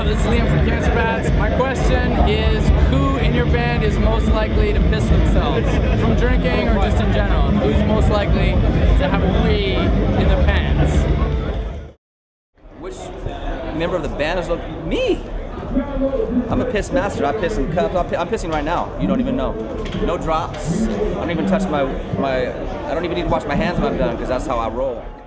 up? This is Liam from Cancer Bats. My question is, who in your band is most likely to piss themselves? From drinking or just in general? Who's most likely to have a wee in the pants? Which member of the band is me? I'm a piss master. I piss in cups. I'm pissing right now. You don't even know. No drops. I don't even touch my I don't even need to wash my hands when I'm done because that's how I roll.